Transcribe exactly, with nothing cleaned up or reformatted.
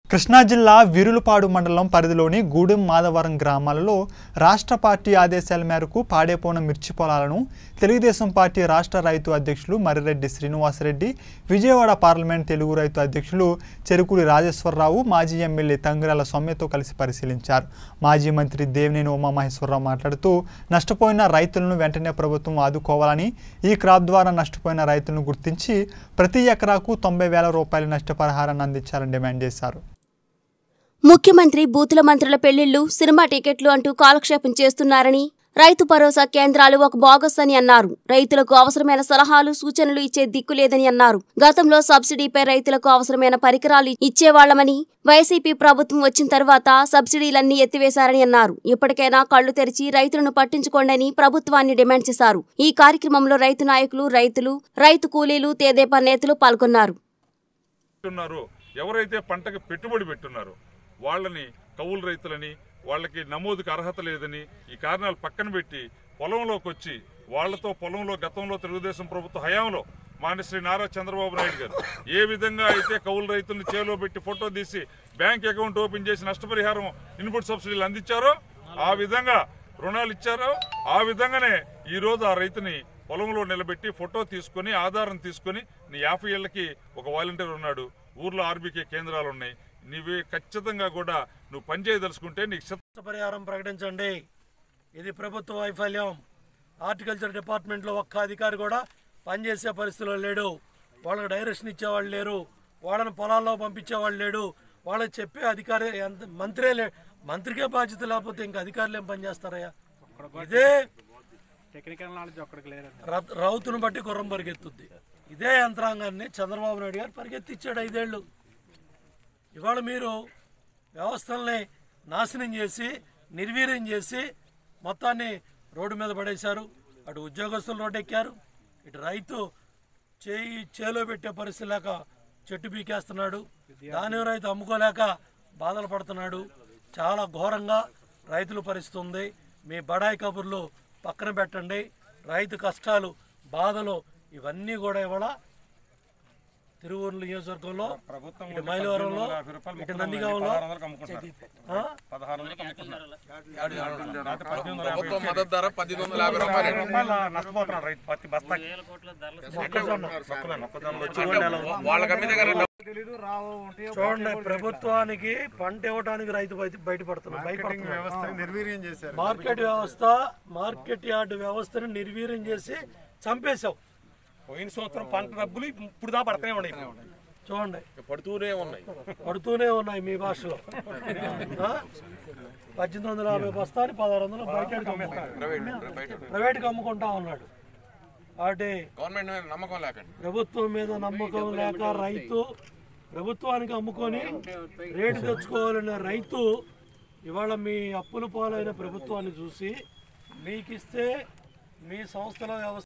కృష్ణా జిల్లా వీరులపాడు మండలం పరిధిలోని గూడెం మాధవరం గ్రామాలలో రాష్ట్ర పార్టీ ఆదేశాల మేరకు పాడైపోయిన మిర్చి పొలాలను తెలుగుదేశం పార్టీ రాష్ట్ర రైతు అధ్యక్షులు మర్రిరెడ్డి శ్రీనివాసరెడ్డి, విజయవాడ పార్లమెంట్ తెలుగు రైతు అధ్యక్షులు చెరుకులి రాజేశ్వరరావు, మాజీ ఎమ్మెల్యే తంగిరాల సౌమ్యతో కలిసి పరిశీలించారు. మాజీ మంత్రి దేవినేని ఉమామహేశ్వరరావు మాట్లాడుతూ నష్టపోయిన రైతులను వెంటనే ప్రభుత్వం ఆదుకోవాలని, ఈ క్రాప్ ద్వారా నష్టపోయిన రైతులను గుర్తించి ప్రతి ఎకరాకు తొంభై వేల రూపాయల నష్టపరిహారాన్ని అందించాలని డిమాండ్ చేశారు. ముఖ్యమంత్రి బూతుల మంత్రుల పెళ్లిళ్లు, సినిమా టికెట్లు అంటూ కాలక్షేపం చేస్తున్నారని, రైతు భరోసా కేంద్రాలు ఒక బోగస్ అని అన్నారు. రైతులకు అవసరమైన సలహాలు, సూచనలు ఇచ్చే దిక్కు లేదని అన్నారు. గతంలో సబ్సిడీపై రైతులకు అవసరమైన పరికరాలు ఇచ్చేవాళ్లమని, వైసీపీ ప్రభుత్వం వచ్చిన తర్వాత సబ్సిడీలన్నీ ఎత్తివేశారని అన్నారు. ఇప్పటికైనా కళ్లు తెరిచి రైతులను పట్టించుకోండి ప్రభుత్వాన్ని డిమాండ్ చేశారు. ఈ కార్యక్రమంలో రైతు నాయకులు, రైతులు, రైతు కూలీలు, తెదేపా నేతలు పాల్గొన్నారు. ఎవరైతే పంటకి పెట్టుబడి పెట్టున్నారో వాళ్ళని కౌలు రైతులని, వాళ్ళకి నమోదుకు అర్హత లేదని ఈ కారణాలు పక్కన పెట్టి పొలంలోకి వచ్చి వాళ్లతో పొలంలో గతంలో తెలుగుదేశం ప్రభుత్వ హయాంలో మాన్యశ్రీ నారా చంద్రబాబు నాయుడు గారు ఏ విధంగా అయితే కౌలు రైతులను చేలో పెట్టి ఫోటో తీసి బ్యాంక్ అకౌంట్ ఓపెన్ చేసి నష్టపరిహారం, ఇన్పుట్ సబ్సిడీలు అందించారో, ఆ విధంగా రుణాలు ఇచ్చారో, ఆ విధంగానే ఈరోజు ఆ రైతుని పొలంలో నిలబెట్టి ఫోటో తీసుకొని ఆధారం తీసుకొని నీ యాభై ఏళ్ళకి ఒక వాలంటీర్ ఉన్నాడు, ఊర్లో ఆర్బీకే కేంద్రాలు ఉన్నాయి, నీవే ఖచ్చితంగా కూడా నువ్వు పనిచేయదలుచుకుంటే నీకు నష్టపరిహారం ప్రకటించండి. ఇది ప్రభుత్వ వైఫల్యం. హార్టికల్చర్ డిపార్ట్మెంట్లో ఒక్క అధికారి కూడా పనిచేసే పరిస్థితిలో లేడు. వాళ్ళకి డైరెక్షన్ ఇచ్చేవాళ్ళు లేరు, వాళ్ళని పొలాల్లో పంపించేవాళ్ళు లేడు, వాళ్ళకి చెప్పే అధికారి మంత్రే లే మంత్రికే బాధ్యత లేకపోతే ఇంకా అధికారులు ఏం పనిచేస్తారయ్యా? ఇదే టెక్నికల్ నాలెడ్జ్ ఒక్కడికి లేదు. రౌతును బట్టి గుర్రం పరిగెత్తుద్ది. ఇదే యంత్రాంగాన్ని చంద్రబాబు నాయుడు గారు పరిగెత్తిచ్చాడు ఐదేళ్లు. ఇవాళ మీరు వ్యవస్థల్ని నాశనం చేసి, నిర్వీర్యం చేసి మొత్తాన్ని రోడ్డు మీద పడేశారు. అటు ఉద్యోగస్తులు రోడ్డు ఎక్కారు, ఇటు రైతు చేయి చేలో పెట్టే పరిస్థితి లేక చెట్టు పీకేస్తున్నాడు, ధాన్యం రైతు అమ్ముకోలేక బాధలు పడుతున్నాడు. చాలా ఘోరంగా రైతుల పరిస్థితి ఉంది. మీ బడాయి కబుర్లు పక్కన పెట్టండి. రైతు కష్టాలు, బాధలు ఇవన్నీ కూడా ఇవాళ తిరువూరు నియోజకవర్గంలో, ఇటు మైలవరంలో, ఇటు నందిగాంలో చూడండి. ప్రభుత్వానికి పంట ఇవ్వడానికి రైతు బయటపడుతున్నారు, భయపడుతున్నారు. మార్కెట్ వ్యవస్థ, మార్కెట్ యార్డు వ్యవస్థను నిర్వీర్యం చేసి చంపేశావు. పోయిన సంవత్సరం పంట డబ్బులు ఇప్పుడు దా పడుతూనే ఉన్నాయి. చూడండి, పడుతూనే ఉన్నాయి పడుతూనే ఉన్నాయి మీ భాషలో. పద్దెనిమిది వందల యాభై బస్తాని పదహారు వందలు బయట ప్రైవేట్కి అమ్ముకుంటా ఉన్నాడు. అంటే ప్రభుత్వం మీద నమ్మకం లేక రైతు ప్రభుత్వానికి అమ్ముకొని రేటు తెచ్చుకోవాలనే రైతు ఇవాళ మీ అప్పుల పాలైన ప్రభుత్వాన్ని చూసి మీకు ఇస్తే మీ సంస్థల వ్యవస్థ